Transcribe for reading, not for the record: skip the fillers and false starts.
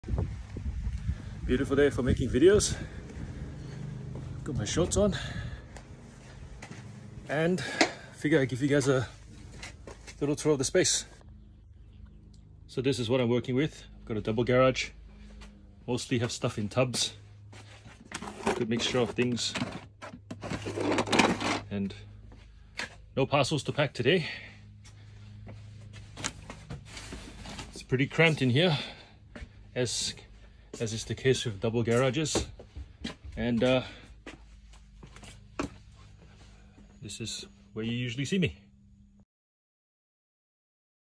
Beautiful day for making videos. Got my shorts on and figure I'd give you guys a little tour of the space. So this is what I'm working with. I've got a double garage. Mostly have stuff in tubs. Good mixture of things. And no parcels to pack today. It's pretty cramped in here, as is the case with double garages. And this is where you usually see me.